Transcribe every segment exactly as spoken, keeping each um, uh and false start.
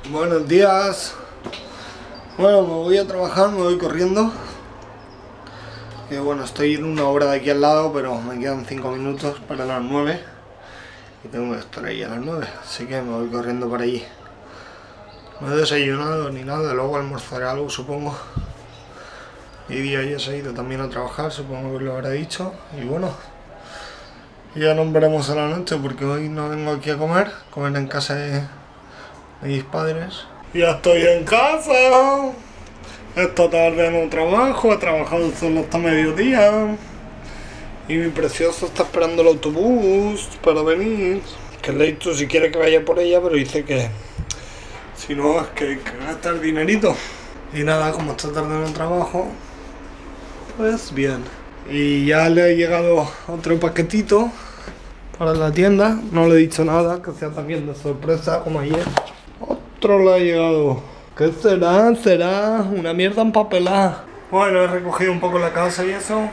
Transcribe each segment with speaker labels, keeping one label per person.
Speaker 1: Buenos días. Bueno, me voy a trabajar, me voy corriendo. Que bueno, estoy en una hora de aquí al lado, pero me quedan cinco minutos para las nueve. Y tengo que estar ahí a las nueve, así que me voy corriendo para allí. No he desayunado ni nada, luego almorzaré algo, supongo. Mi día ya se ha ido también a trabajar, supongo que lo habrá dicho. Y bueno, ya nos veremos a la noche porque hoy no vengo aquí a comer, comer en casa de mis padres. Ya estoy en casa. Esta tarde no trabajo, he trabajado solo hasta mediodía. Y mi precioso está esperando el autobús para venir. Que le he dicho si quiere que vaya por ella, pero dice que si no es que hay que gastar dinerito. Y nada, como esta tarde no trabajo, pues bien. Y ya le ha llegado otro paquetito para la tienda. No le he dicho nada, que sea también de sorpresa como ayer. Otro le ha llegado. ¿Qué será? ¿Será una mierda empapelada? Bueno, he recogido un poco la casa y eso.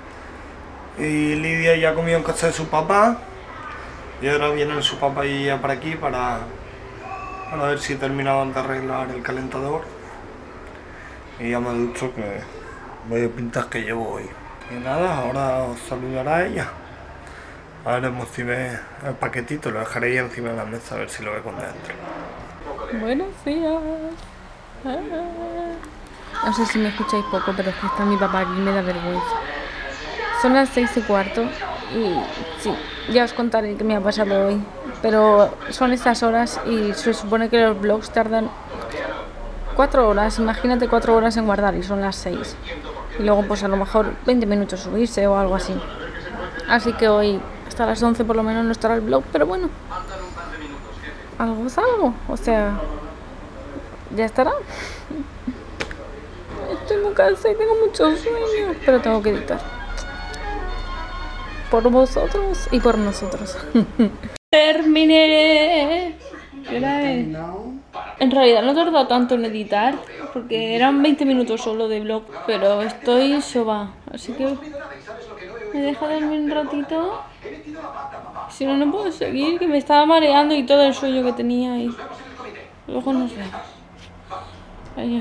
Speaker 1: Y Lidia ya comió en casa de su papá. Y ahora viene su papá y ella para aquí para, para ver si terminaban de arreglar el calentador. Y ya me ha dicho que vaya pintas que llevo hoy. Y nada, ahora os saludará ella. Veremos si ve el paquetito, lo dejaré ahí encima de la mesa a ver si lo ve con dentro.
Speaker 2: Buenos días. Ah. No sé si me escucháis poco, pero es que está mi papá aquí y me da vergüenza. Son las seis y cuarto y sí, ya os contaré qué me ha pasado hoy. Pero son estas horas y se supone que los vlogs tardan cuatro horas. Imagínate cuatro horas en guardar y son las seis. Y luego pues a lo mejor veinte minutos subirse o algo así. Así que hoy hasta las once por lo menos no estará el vlog, pero bueno. Algo es algo, o sea, ya estará. Estoy muy cansada y tengo muchos sueños, pero tengo que editar. Por vosotros y por nosotros. Terminé. ¿Qué hora es? En realidad no he tardado tanto en editar, porque eran veinte minutos solo de vlog, pero estoy soba, así que me deja dormir un ratito. Si no, no puedo seguir, que me estaba mareando y todo el sueño que tenía y luego nos vemos. Adiós.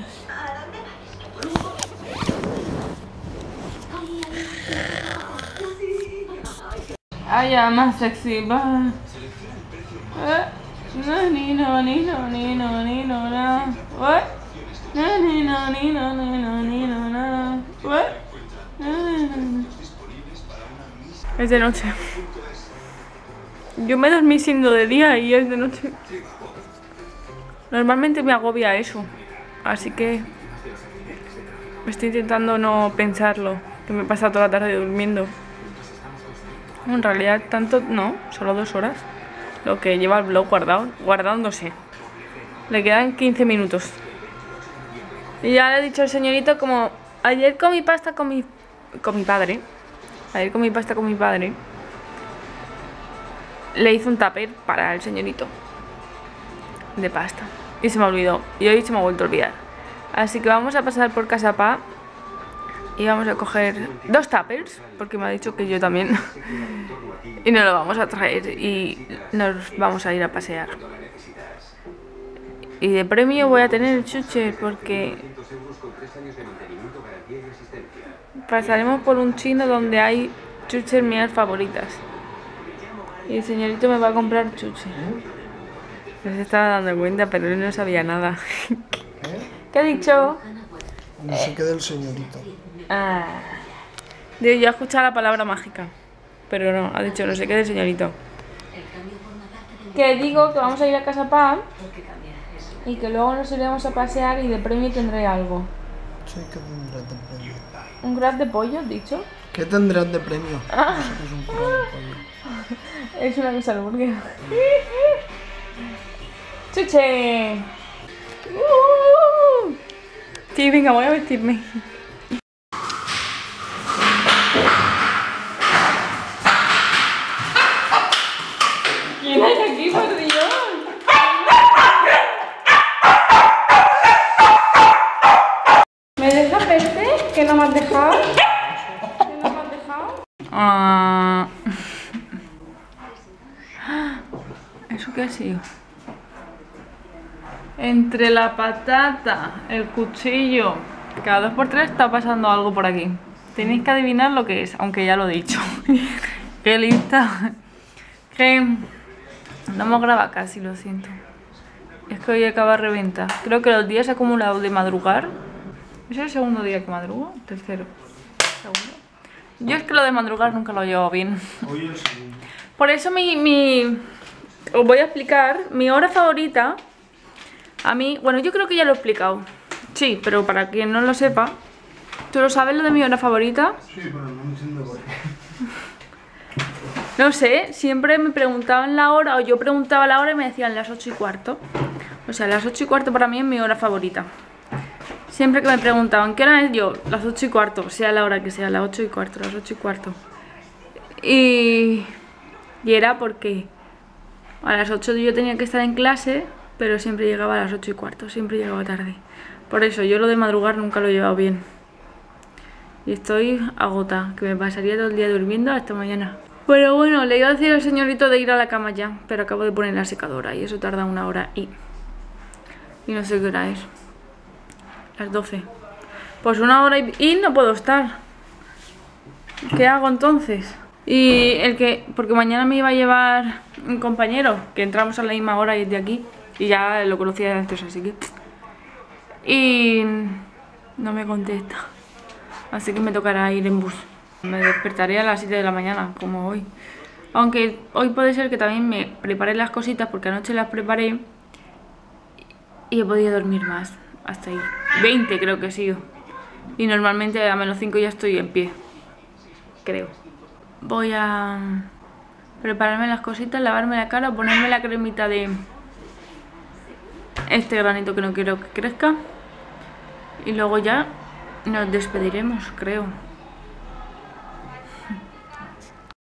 Speaker 2: Ay, ya, más sexy, va. Eh, no, ni no, ni no, ni no, ni no, no. What? No, ni no, ni no, ni no, ni no, no. What? No, no, no. Es de noche. Yo me dormí siendo de día y es de noche. Normalmente me agobia eso, así que estoy intentando no pensarlo, que me pasa toda la tarde durmiendo. En realidad tanto no, solo dos horas. Lo que lleva el vlog guardado, guardándose. Le quedan quince minutos. Y ya le he dicho al señorito, como ayer comí pasta con mi, con mi padre. Ayer comí pasta con mi padre. Le hice un tupper para el señorito de pasta y se me olvidó, y hoy se me ha vuelto a olvidar. Así que vamos a pasar por Casa Pa y vamos a coger dos tuppers, porque me ha dicho que yo también. Y nos lo vamos a traer y nos vamos a ir a pasear. Y de premio voy a tener chuches, porque pasaremos por un chino donde hay chuches mías favoritas. Y el señorito me va a comprar chuches. No se estaba dando cuenta, pero él no sabía nada. ¿Qué ha dicho?
Speaker 1: No sé qué del señorito.
Speaker 2: Ah. Yo ya he escuchado la palabra mágica, pero no, ha dicho no sé qué del señorito. Que digo que vamos a ir a Casa Pa y que luego nos iremos a pasear y de premio tendré algo.
Speaker 1: Sí, ¿qué tendrás de premio?
Speaker 2: ¿Un grab de pollo, has dicho?
Speaker 1: ¿Qué tendrás de premio?
Speaker 2: Ah.
Speaker 1: No sé qué es un grab de pollo.
Speaker 2: Es una cosa hamburguesa. ¡Chuche! Uh. Sí, venga, voy a vestirme. ¿Quién hay aquí, por Dios? ¿Me dejas verte? ¿Que no me has dejado? ¿Que no me has dejado? Ah. ¿Eso qué ha sido? Entre la patata, el cuchillo, cada dos por tres está pasando algo por aquí. Tenéis que adivinar lo que es, aunque ya lo he dicho. Qué lista. Que no hemos grabado casi, lo siento. Es que hoy acaba de reventar. Creo que los días acumulados de madrugar. ¿Es el segundo día que madrugo? Tercero. Segundo. Yo es que lo de madrugar nunca lo llevo bien.
Speaker 1: Hoy el segundo.
Speaker 2: Por eso mi, mi... Os voy a explicar. Mi hora favorita... A mí... Bueno, yo creo que ya lo he explicado. Sí, pero para quien no lo sepa... ¿Tú lo sabes lo de mi hora favorita?
Speaker 1: Sí, pero no entiendo por qué.
Speaker 2: No sé, siempre me preguntaban la hora, o yo preguntaba la hora y me decían las ocho y cuarto. O sea, las ocho y cuarto para mí es mi hora favorita. Siempre que me preguntaban ¿qué hora es? Yo, las ocho y cuarto, sea la hora que sea, las ocho y cuarto, las ocho y cuarto. Y, y era porque a las ocho yo tenía que estar en clase, pero siempre llegaba a las ocho y cuarto, siempre llegaba tarde. Por eso yo lo de madrugar nunca lo he llevado bien. Y estoy agotada, que me pasaría todo el día durmiendo hasta mañana. Pero bueno, le iba a decir al señorito de ir a la cama ya, pero acabo de poner la secadora y eso tarda una hora y... Y no sé qué hora es. Las doce. Pues una hora y, y no puedo estar. ¿Qué hago entonces? Y el que... Porque mañana me iba a llevar un compañero, que entramos a la misma hora y es de aquí. Y ya lo conocía de antes, así que... Y... no me contesta. Así que me tocará ir en bus. Me despertaré a las siete de la mañana, como hoy. Aunque hoy puede ser que también me prepare las cositas, porque anoche las preparé y he podido dormir más. Hasta ahí. veinte creo que he sido. Y normalmente a menos cinco ya estoy en pie. Creo. Voy a prepararme las cositas, lavarme la cara, ponerme la cremita de este granito que no quiero que crezca. Y luego ya nos despediremos, creo.